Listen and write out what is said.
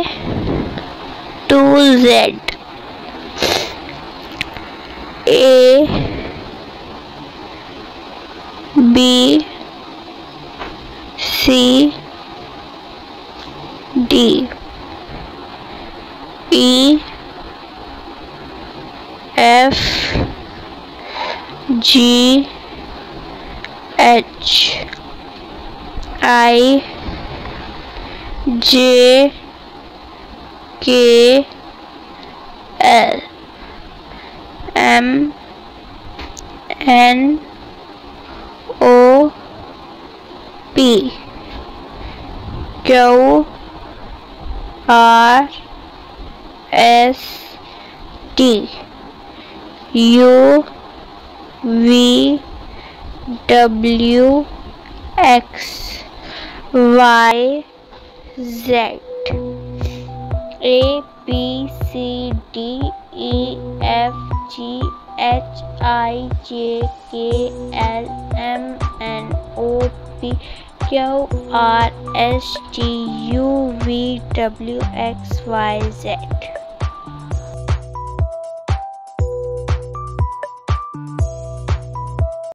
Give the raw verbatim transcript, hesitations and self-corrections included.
to Z. A B C D E F G H I J K L M N O P Q R S T U V W X Y Z. A B C D E F G H I J K L M N O P Q R S T U V W X Y Z.